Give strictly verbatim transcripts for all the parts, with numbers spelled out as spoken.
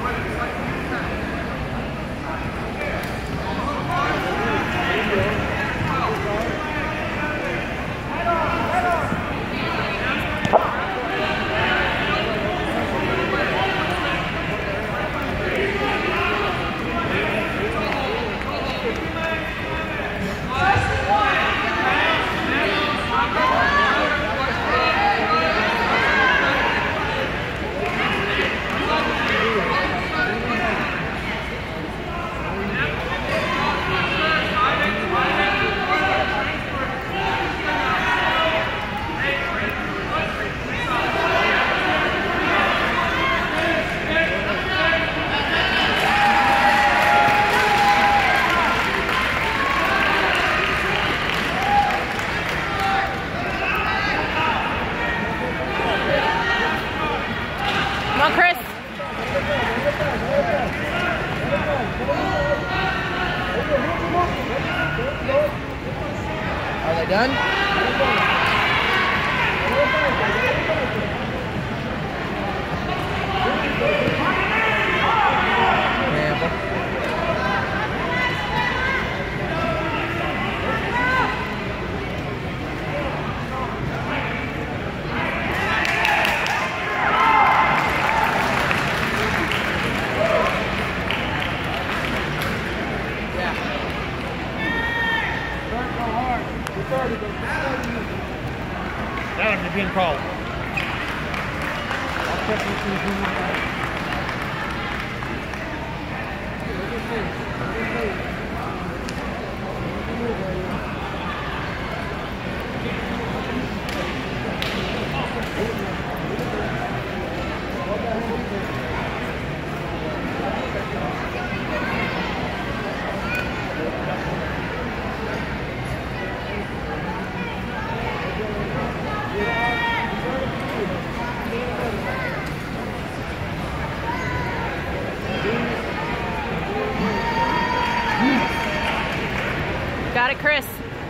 Come on, Chris. Are they done? Down, you're being called. Got it, Chris.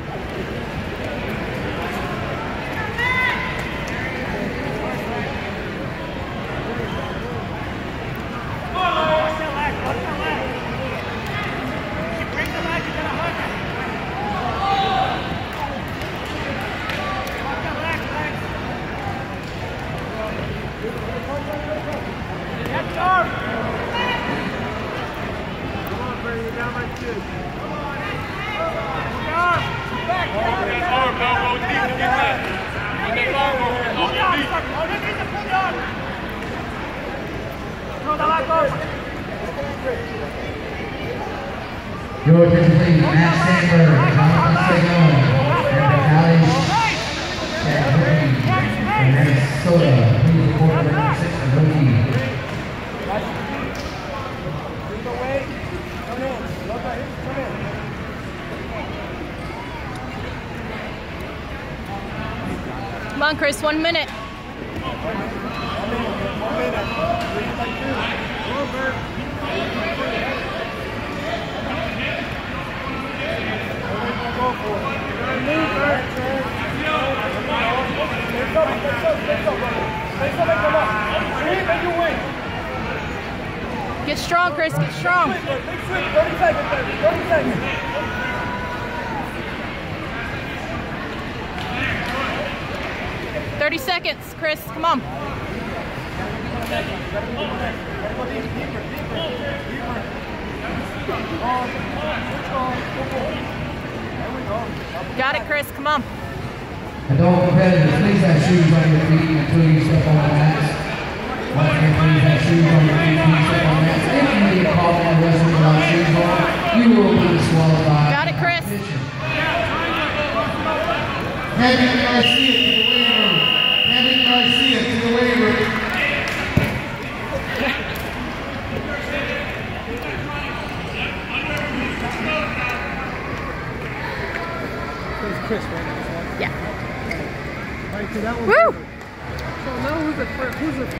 Your attention please, Matt Sandberg, Jonathan Sagon, and Alex Chadwick from Minnesota. Please report to number six and rookie. Come on, Chris, one minute. Get strong, Chris, get strong. thirty seconds, thirty seconds. thirty seconds, Chris, come on. Got it, Chris, come on. Adult competitors, please have shoes on your feet until you step on the mats. Once again, please have shoes on your feet until you step on the mats. If you need a call on wrestling without shoes on, you will be disqualified. Got it, Chris. Kevin Garcia to the weight room. Kevin Garcia to the weight room. Chris, right? Yeah. Right, so that one. Woo! So now who's the who's the